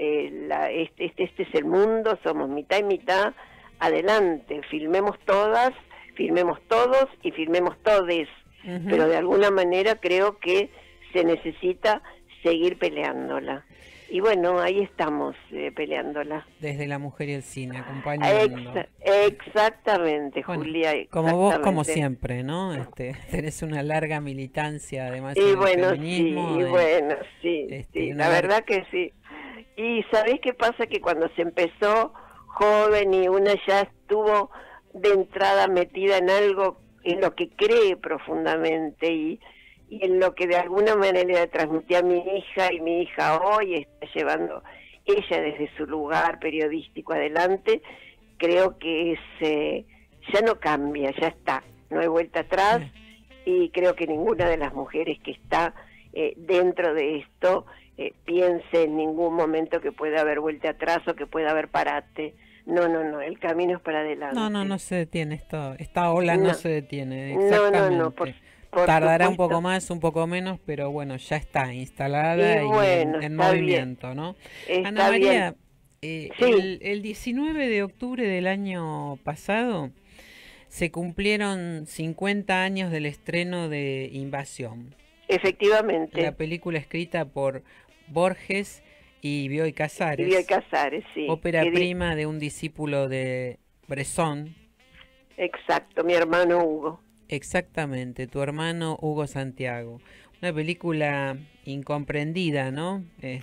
Este es el mundo, somos mitad y mitad, adelante, filmemos todas, filmemos todos y filmemos todes, Ujú. pero de alguna manera creo que se necesita seguir peleándola. Y bueno, ahí estamos peleándola. Desde la mujer y el cine, acompañando. Exactamente, Bueno, Julia. como vos, como exactamente. siempre, ¿no? Tenés una larga militancia, además, Y en el bueno, feminismo. sí, y bueno, sí, sí, una la verdad que sí. Y ¿sabés qué pasa? Que cuando se empezó joven y una ya estuvo de entrada metida en algo en lo que cree profundamente y en lo que de alguna manera le transmití a mi hija, y mi hija hoy está llevando ella desde su lugar periodístico adelante, creo que ya no cambia, ya está, no hay vuelta atrás. Y creo que ninguna de las mujeres que está dentro de esto piense en ningún momento que pueda haber vuelta atrás o que pueda haber parate. No, no, no, el camino es para adelante. No se detiene, esta ola no se detiene, No, exactamente. por Tardará un supuesto. poco más, un poco menos, pero bueno, ya está instalada Y y bueno, en está movimiento, bien. ¿no? Está Ana María, Sí. el 19 de octubre del año pasado se cumplieron 50 años del estreno de Invasión, Efectivamente. la película escrita por Borges y Bioy Casares, Bioy Casares, sí. ópera prima de un discípulo de Bresson. Exacto, mi hermano Hugo. Exactamente, tu hermano Hugo Santiago. Una película incomprendida, ¿no?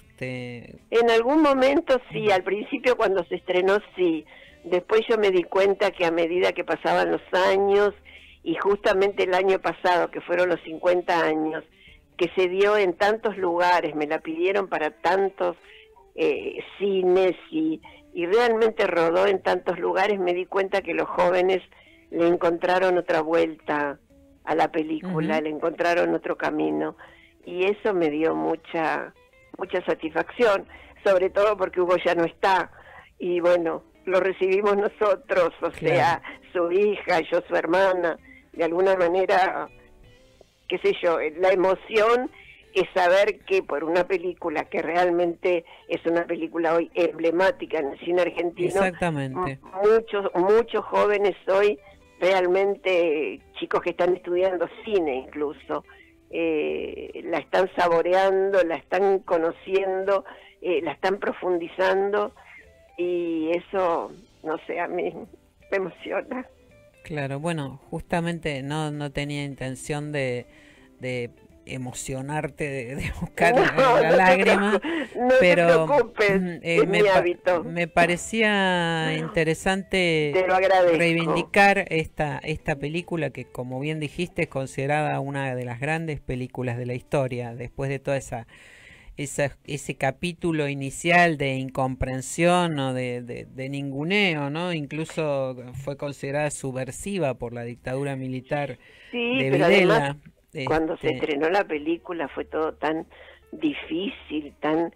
En algún momento sí, al principio cuando se estrenó sí. Después yo me di cuenta que a medida que pasaban los años, y justamente el año pasado, que fueron los 50 años, que se dio en tantos lugares, me la pidieron para tantos cines y realmente rodó en tantos lugares, me di cuenta que los jóvenes le encontraron otra vuelta a la película, le encontraron otro camino, y eso me dio mucha satisfacción, sobre todo porque Hugo ya no está, y bueno, lo recibimos nosotros, o sea, su hija, yo su hermana, de alguna manera, qué sé yo, la emoción es saber que por una película que realmente es una película hoy emblemática en el cine argentino, exactamente, muchos jóvenes hoy, realmente chicos que están estudiando cine incluso, la están saboreando, la están conociendo, la están profundizando, y eso, no sé, a mí me emociona. Claro, bueno, justamente no tenía intención de emocionarte, de buscar la lágrima, pero te preocupes, es mi hábito. Me parecía interesante Te lo agradezco. reivindicar esta película que, como bien dijiste, es considerada una de las grandes películas de la historia, después de toda ese capítulo inicial de incomprensión o de ninguneo, ¿no? Incluso fue considerada subversiva por la dictadura militar de pero Videla. Además, cuando se estrenó la película fue todo tan difícil, tan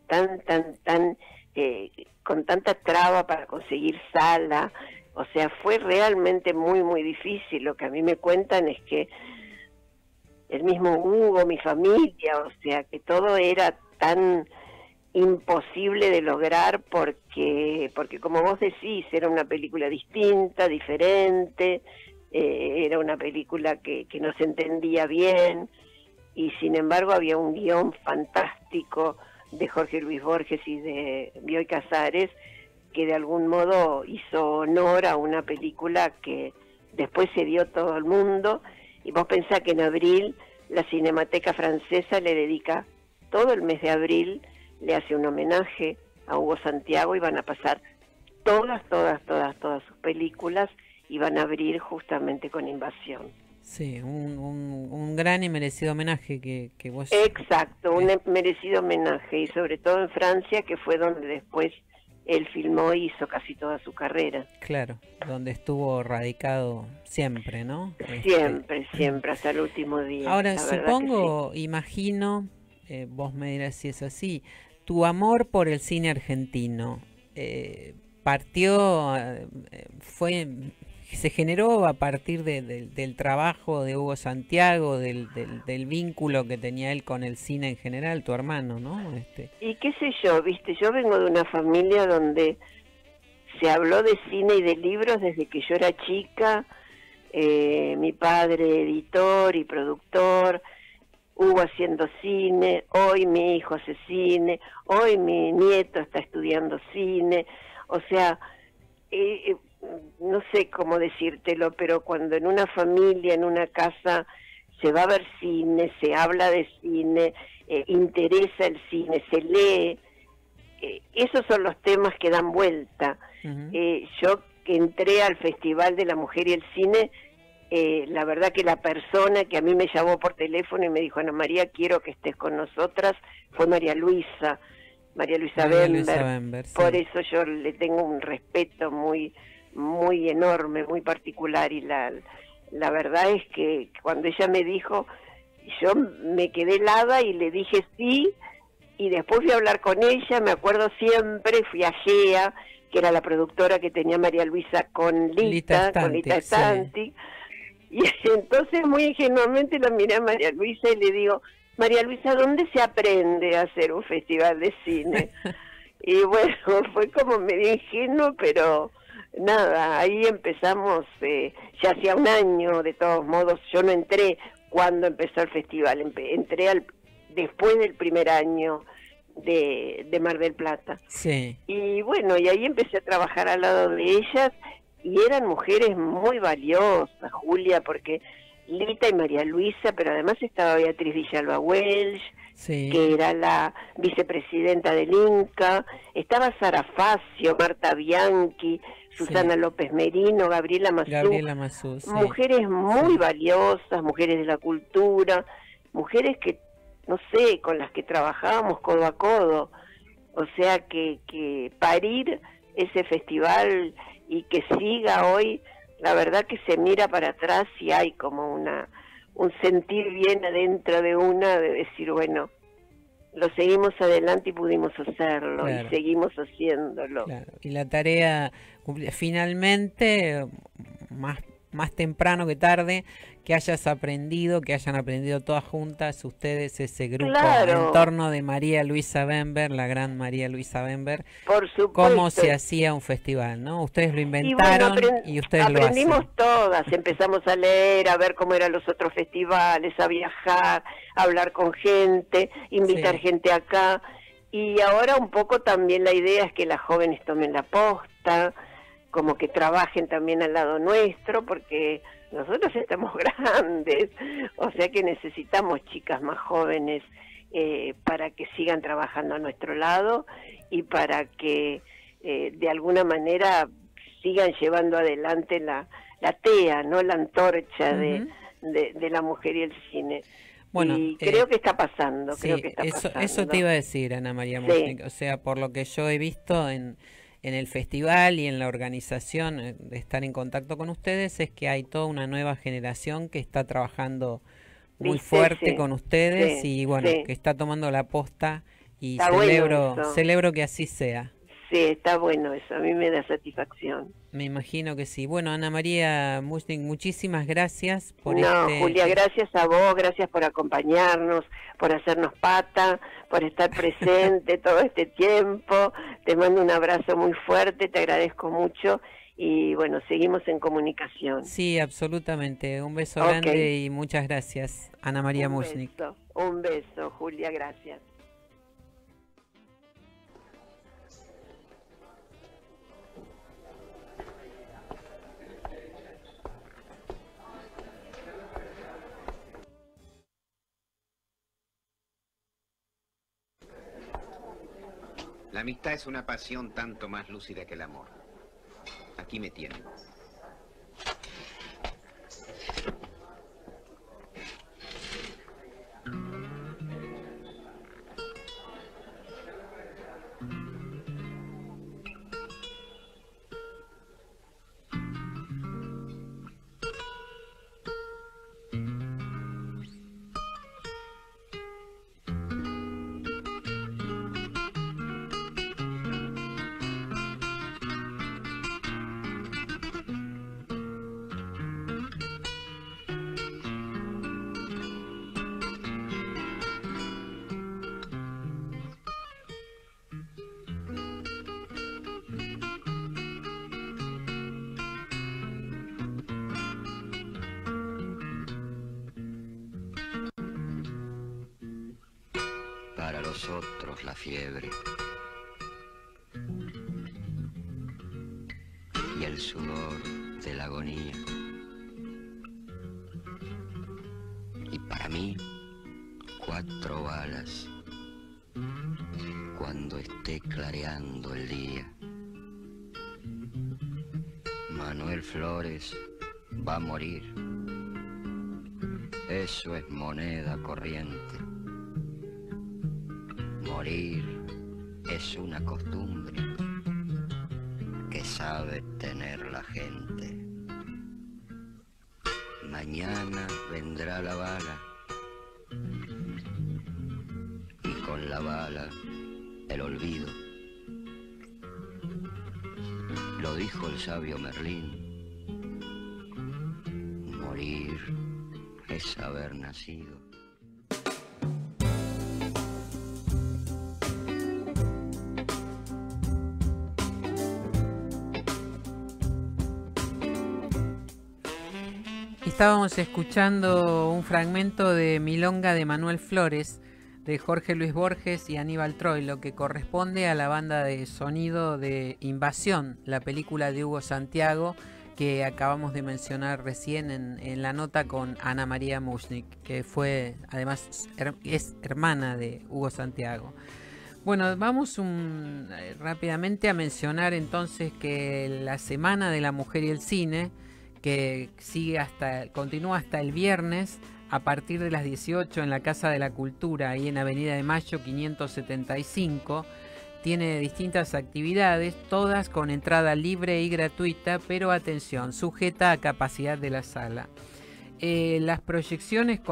con tanta traba para conseguir sala, o sea, fue realmente muy difícil. Lo que a mí me cuentan es que el mismo Hugo, mi familia, o sea, que todo era tan imposible de lograr porque como vos decís, era una película distinta, diferente, era una película que no se entendía bien, y sin embargo había un guión fantástico de Jorge Luis Borges y de Bioy Casares, que de algún modo hizo honor a una película que después se dio todo el mundo. Y vos pensás que en abril la Cinemateca Francesa le dedica todo el mes de abril, le hace un homenaje a Hugo Santiago, y van a pasar todas sus películas, y van a abrir justamente con Invasión. Sí, un gran y merecido homenaje que vos... Exacto, un merecido homenaje, y sobre todo en Francia, que fue donde después él filmó y hizo casi toda su carrera. Claro, donde estuvo radicado siempre, ¿no? Siempre, hasta el último día. Ahora, supongo, sí. Imagino, vos me dirás si es así, tu amor por el cine argentino partió, se generó a partir del trabajo de Hugo Santiago, del vínculo que tenía él con el cine en general, tu hermano, ¿no? Y qué sé yo, viste, yo vengo de una familia donde se habló de cine y de libros desde que yo era chica, mi padre editor y productor, Hugo haciendo cine, hoy mi hijo hace cine, hoy mi nieto está estudiando cine, o sea, no sé cómo decírtelo, pero cuando en una familia, en una casa, se va a ver cine, se habla de cine, interesa el cine, se lee, esos son los temas que dan vuelta. Yo que entré al Festival de la Mujer y el Cine, la verdad que la persona que a mí me llamó por teléfono y me dijo, Ana María, quiero que estés con nosotras, fue María Luisa Bember. Sí. Por eso yo le tengo un respeto muy enorme, muy particular, y la verdad es que cuando ella me dijo, yo me quedé helada y le dije sí, y después fui a hablar con ella, me acuerdo siempre, fui a GEA, que era la productora que tenía María Luisa con Lita Stantic, y entonces muy ingenuamente la miré a María Luisa y le digo, María Luisa, ¿dónde se aprende a hacer un festival de cine? Y bueno, fue como medio ingenuo, pero nada, ahí empezamos, ya hacía un año, de todos modos, yo no entré cuando empezó el festival, entré después del primer año de Mar del Plata. Sí. Y bueno, y ahí empecé a trabajar al lado de ellas, y eran mujeres muy valiosas, Julia, porque Lita y María Luisa, pero además estaba Beatriz Villalba Welch, Sí. que era la vicepresidenta del Inca, estaba Sara Facio, Marta Bianchi, Susana López Merino, Gabriela Mazú, sí. Mujeres muy valiosas, mujeres de la cultura, mujeres que, no sé, con las que trabajábamos codo a codo, o sea que parir ese festival y que siga hoy, la verdad que se mira para atrás y hay como un sentir bien adentro de una, de decir, bueno, lo seguimos adelante y pudimos hacerlo, Claro. y seguimos haciéndolo. Claro. Y la tarea, finalmente, más temprano que tarde, que hayan aprendido todas juntas, ustedes, ese grupo, Claro. en torno de María Luisa Bember, la gran María Luisa Bember, Por supuesto. cómo se hacía un festival, ¿no? Ustedes lo inventaron y ustedes lo hacen. Aprendimos todas, empezamos a leer, a ver cómo eran los otros festivales, a viajar, a hablar con gente, invitar gente acá, y ahora un poco también la idea es que las jóvenes tomen la posta, como que trabajen también al lado nuestro, porque nosotros estamos grandes, o sea que necesitamos chicas más jóvenes para que sigan trabajando a nuestro lado y para que de alguna manera sigan llevando adelante la TEA, ¿no? La antorcha de la mujer y el cine. Bueno, y creo que está pasando, sí, eso te iba a decir, Ana María Mushnik. O sea, por lo que yo he visto en el festival y en la organización, de estar en contacto con ustedes, es que hay toda una nueva generación que está trabajando muy fuerte con ustedes y bueno, que está tomando la posta, y celebro que así sea. Sí, está bueno eso, a mí me da satisfacción. Me imagino que sí. Bueno, Ana María Mushnik, muchísimas gracias por Julia, gracias a vos, gracias por acompañarnos, por hacernos pata, por estar presente todo este tiempo. Te mando un abrazo muy fuerte, te agradezco mucho y bueno, seguimos en comunicación. Sí, absolutamente. Un beso grande y muchas gracias, Ana María Mushnik. Un beso, Julia, gracias. La amistad es una pasión tanto más lúcida que el amor. Aquí me tienen. nosotros la fiebre y el sudor de la agonía. Y para mí, 4 balas cuando esté clareando el día. Manuel Flores va a morir. Eso es moneda corriente. Morir es una costumbre que sabe tener la gente. Mañana vendrá la bala y con la bala el olvido. Lo dijo el sabio Merlín. Morir es haber nacido. Estábamos escuchando un fragmento de Milonga de Manuel Flores, de Jorge Luis Borges y Aníbal Troilo, que corresponde a la banda de sonido de Invasión, la película de Hugo Santiago, que acabamos de mencionar recién en la nota con Ana María Mushnik, que fue, además, es hermana de Hugo Santiago. Bueno, vamos rápidamente a mencionar entonces que la Semana de la Mujer y el Cine, que continúa hasta el viernes a partir de las 18 en la Casa de la Cultura, ahí en Avenida de Mayo 575. Tiene distintas actividades, todas con entrada libre y gratuita, pero atención, sujeta a capacidad de la sala. Las proyecciones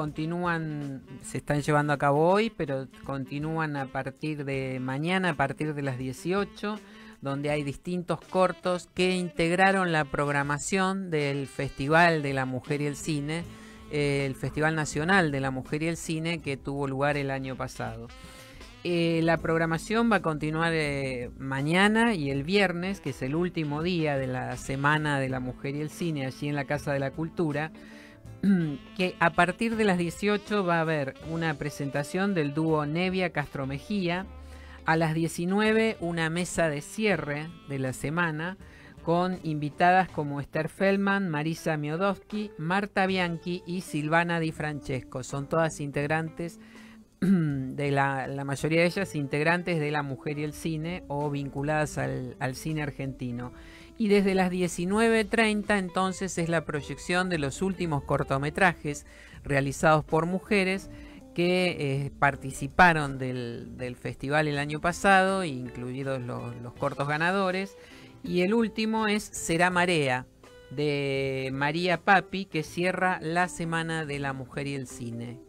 se están llevando a cabo hoy, pero continúan a partir de mañana, a partir de las 18, donde hay distintos cortos que integraron la programación del Festival de la Mujer y el Cine, el Festival Nacional de la Mujer y el Cine, que tuvo lugar el año pasado. La programación va a continuar mañana y el viernes, que es el último día de la Semana de la Mujer y el Cine, allí en la Casa de la Cultura, que a partir de las 18 va a haber una presentación del dúo Nevia Castro Mejía. A las 19 una mesa de cierre de la semana con invitadas como Esther Feldman, Marisa Miodowski, Marta Bianchi y Silvana Di Francesco. Son todas integrantes la mayoría de ellas integrantes de La Mujer y el Cine o vinculadas al cine argentino. Y desde las 19:30 entonces es la proyección de los últimos cortometrajes realizados por mujeres que participaron del festival el año pasado, incluidos los cortos ganadores. Y el último es Será Marea, de María Papi, que cierra la Semana de la Mujer y el Cine.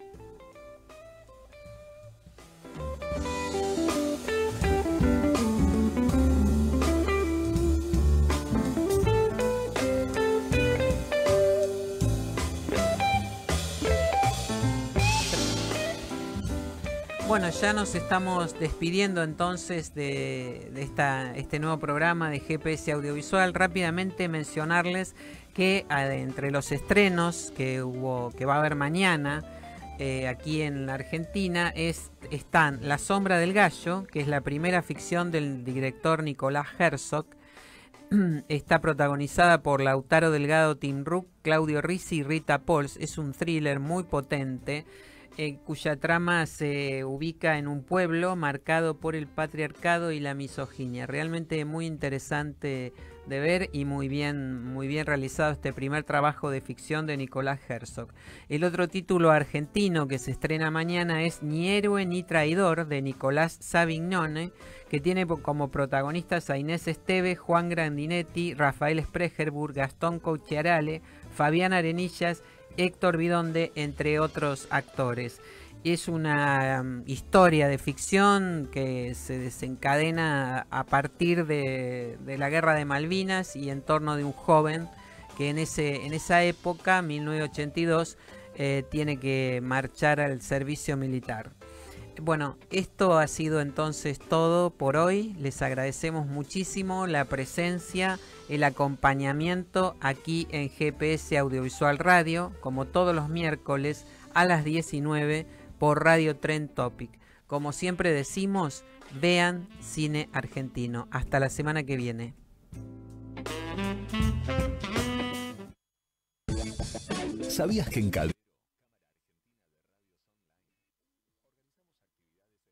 Bueno, ya nos estamos despidiendo entonces de este nuevo programa de GPS Audiovisual. Rápidamente mencionarles que entre los estrenos que va a haber mañana aquí en la Argentina están La Sombra del Gallo, que es la primera ficción del director Nicolás Herzog. Está protagonizada por Lautaro Delgado, Tim Rook, Claudio Risi y Rita Pols. Es un thriller muy potente, cuya trama se ubica en un pueblo marcado por el patriarcado y la misoginia. Realmente muy interesante de ver y muy bien realizado este primer trabajo de ficción de Nicolás Herzog. El otro título argentino que se estrena mañana es Ni héroe ni traidor, de Nicolás Savignone, que tiene como protagonistas a Inés Esteve, Juan Grandinetti, Rafael Sprecherburg, Gastón Couchiarale, Fabián Arenillas, Héctor Bidonde, entre otros actores. Es una historia de ficción que se desencadena a partir de la Guerra de Malvinas y en torno de un joven que en esa época, 1982, tiene que marchar al servicio militar. Bueno, esto ha sido entonces todo por hoy. Les agradecemos muchísimo la presencia, el acompañamiento aquí en GPS Audiovisual Radio, como todos los miércoles a las 19 por Radio Trend Topic. como siempre decimos, vean cine argentino. Hasta la semana que viene. ¿Sabías que en Calvi